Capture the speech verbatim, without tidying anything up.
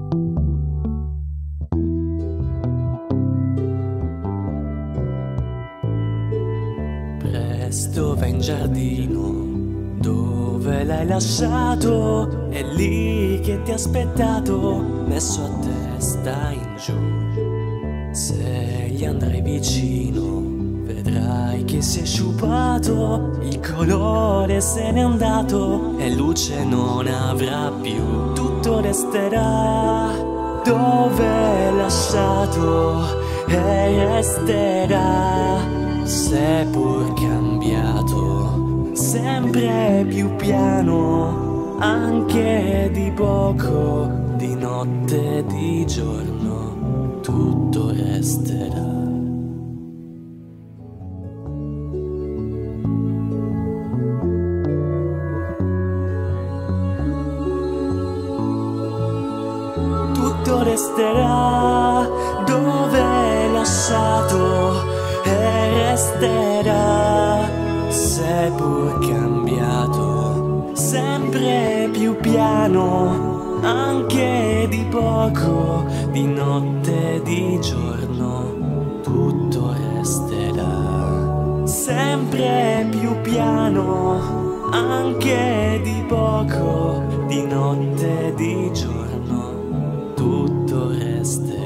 Presto vai in giardino, dove l'hai lasciato? È lì che ti ha aspettato, messo a testa in giù. Se gli andrai vicino, vedrai che si è sciupato, il colore se n'è andato e luce non avrà più. Tutto resterà dove l'hai lasciato e resterà, seppur cambiato, sempre più piano, anche di poco, di notte e di giorno, tutto resterà. Tutto resterà dove l'hai lasciato e resterà, seppur cambiato, sempre più piano, anche di poco, di notte e di giorno, tutto resterà. Sempre più piano, anche di poco, di notte e di giorno, tutto resterà.